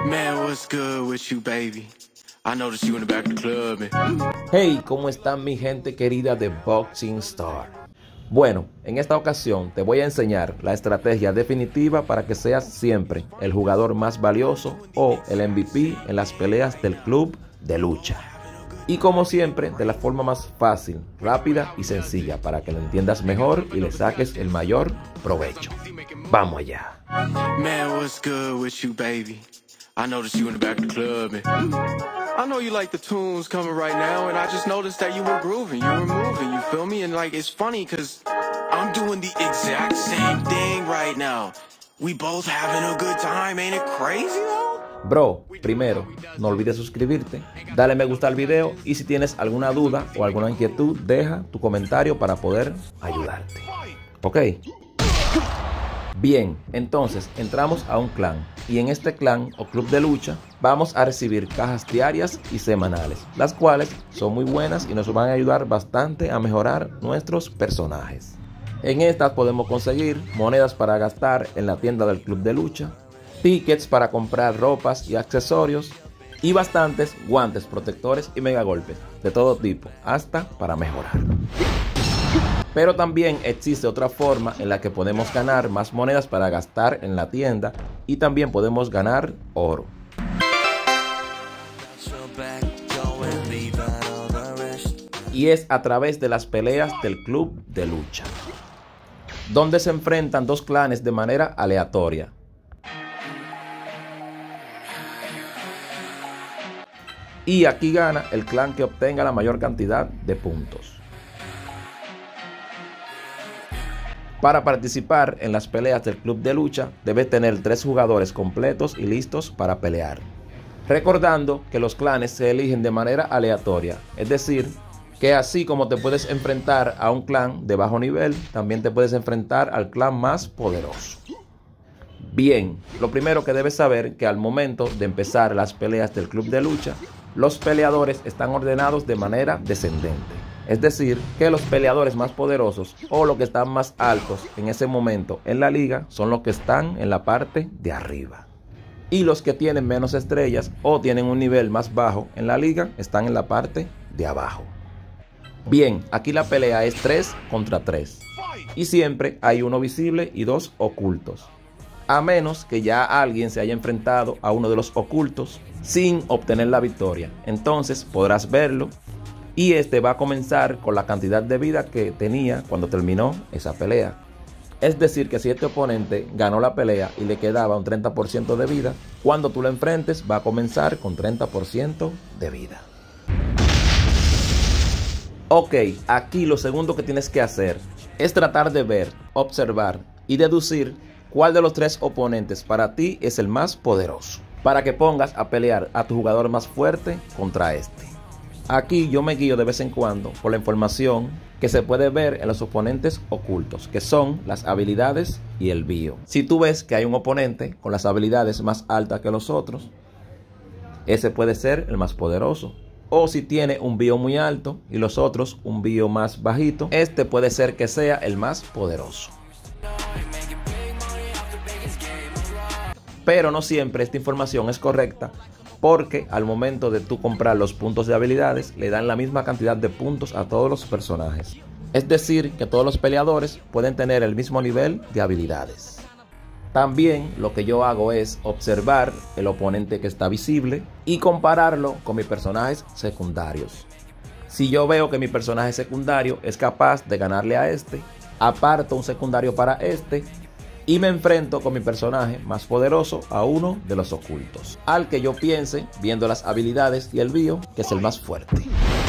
Man, what's good with you, baby? I noticed you in the back of the club. Hey, ¿cómo están mi gente querida de Boxing Star? Bueno, en esta ocasión te voy a enseñar la estrategia definitiva para que seas siempre el jugador más valioso o el MVP en las peleas del club de lucha. Y como siempre, de la forma más fácil, rápida y sencilla para que lo entiendas mejor y le saques el mayor provecho. ¡Vamos allá! Man, what's good with you, baby? I noticed you in the back of the club. I know you like the tunes coming right now, and I just noticed that you were grooving, you were moving, you feel me? And like, it's funny because I'm doing the exact same thing right now. We both having a good time, ain't it crazy though? Bro, primero, no olvides suscribirte, dale me gusta al video y si tienes alguna duda o alguna inquietud, deja tu comentario para poder ayudarte. ¿Ok? Bien, entonces entramos a un clan y en este clan o club de lucha vamos a recibir cajas diarias y semanales, las cuales son muy buenas y nos van a ayudar bastante a mejorar nuestros personajes. En estas podemos conseguir monedas para gastar en la tienda del club de lucha, tickets para comprar ropas y accesorios y bastantes guantes protectores y mega golpes de todo tipo, hasta para mejorar. Pero también existe otra forma en la que podemos ganar más monedas para gastar en la tienda y también podemos ganar oro. Y es a través de las peleas del club de lucha, donde se enfrentan dos clanes de manera aleatoria. Y aquí gana el clan que obtenga la mayor cantidad de puntos. Para participar en las peleas del club de lucha, debes tener 3 jugadores completos y listos para pelear. Recordando que los clanes se eligen de manera aleatoria, es decir, que así como te puedes enfrentar a un clan de bajo nivel, también te puedes enfrentar al clan más poderoso. Bien, lo primero que debes saber es que al momento de empezar las peleas del club de lucha, los peleadores están ordenados de manera descendente. Es decir, que los peleadores más poderosos o los que están más altos en ese momento en la liga son los que están en la parte de arriba. Y los que tienen menos estrellas o tienen un nivel más bajo en la liga están en la parte de abajo. Bien, aquí la pelea es 3 contra 3. Y siempre hay uno visible y 2 ocultos. A menos que ya alguien se haya enfrentado a uno de los ocultos sin obtener la victoria. Entonces podrás verlo. Y este va a comenzar con la cantidad de vida que tenía cuando terminó esa pelea. Es decir, que si este oponente ganó la pelea y le quedaba un 30% de vida, cuando tú lo enfrentes va a comenzar con 30% de vida. Ok, aquí lo segundo que tienes que hacer es tratar de ver, observar y deducir cuál de los 3 oponentes para ti es el más poderoso, para que pongas a pelear a tu jugador más fuerte contra este. Aquí yo me guío de vez en cuando por la información que se puede ver en los oponentes ocultos, que son las habilidades y el bio. Si tú ves que hay un oponente con las habilidades más altas que los otros, ese puede ser el más poderoso. O si tiene un bio muy alto y los otros un bio más bajito, este puede ser que sea el más poderoso. Pero no siempre esta información es correcta, porque al momento de tú comprar los puntos de habilidades le dan la misma cantidad de puntos a todos los personajes. Es decir, que todos los peleadores pueden tener el mismo nivel de habilidades. También lo que yo hago es observar el oponente que está visible y compararlo con mis personajes secundarios. Si yo veo que mi personaje secundario es capaz de ganarle a este, aparto un secundario para este y me enfrento con mi personaje más poderoso a uno de los ocultos, al que yo piense, viendo las habilidades y el bio, que es el más fuerte.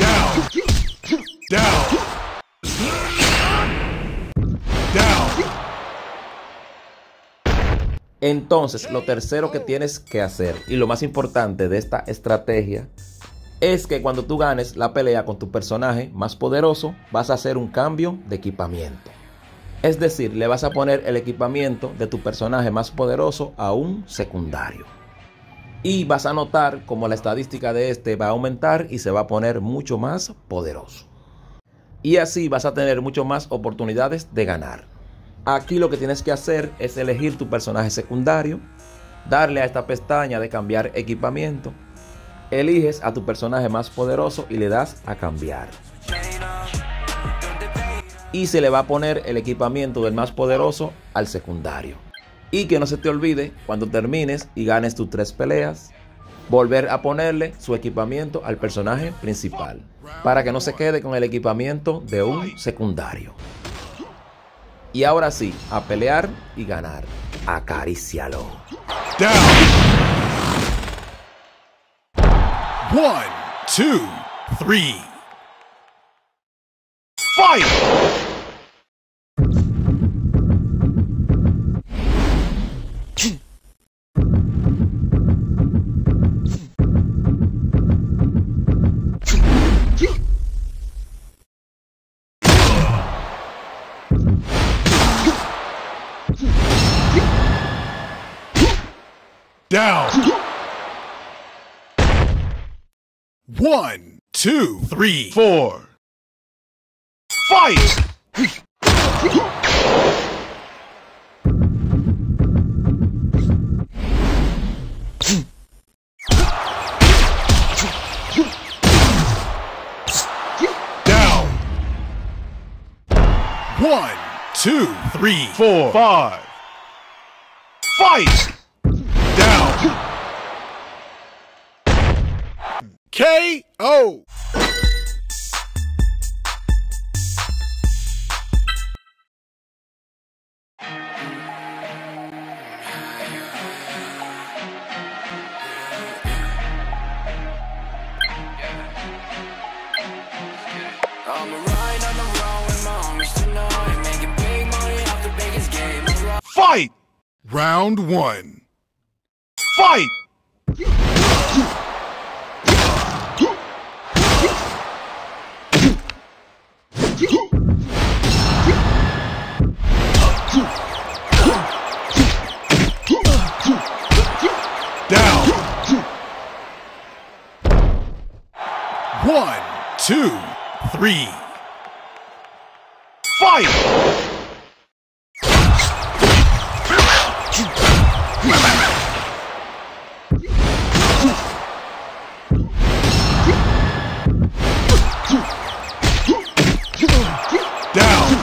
Entonces, lo tercero que tienes que hacer, y lo más importante de esta estrategia, es que cuando tú ganes la pelea con tu personaje más poderoso, vas a hacer un cambio de equipamiento. Es decir, le vas a poner el equipamiento de tu personaje más poderoso a un secundario. Y vas a notar como la estadística de este va a aumentar y se va a poner mucho más poderoso. Y así vas a tener mucho más oportunidades de ganar. Aquí lo que tienes que hacer es elegir tu personaje secundario darle a esta pestaña de cambiar equipamiento, eliges a tu personaje más poderoso y le das a cambiar. Y se le va a poner el equipamiento del más poderoso al secundario. Y que no se te olvide, cuando termines y ganes tus 3 peleas, volver a ponerle su equipamiento al personaje principal, para que no se quede con el equipamiento de un secundario. Y ahora sí, a pelear y ganar. Acarícialo. Down. 1, 2, 3. Fight! Down. 1, 2, 3, 4. Fight! Down. 1, 2, 3, 4, 5. Fight! Down. KO. Fight! Round 1. Fight! Down. 1, 2, 3. Fight! Down.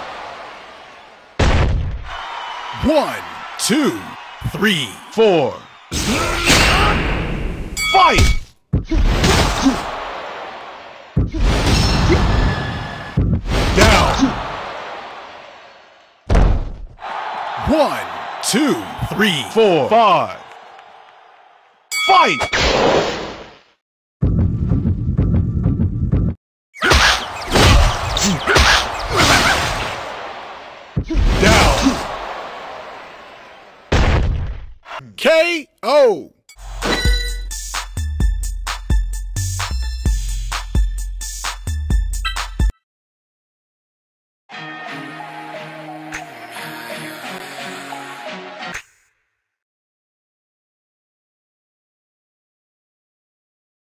1, 2, 3, 4. Fight! Down. 1, 2, 3, 4, 5. Fight! Down. KO.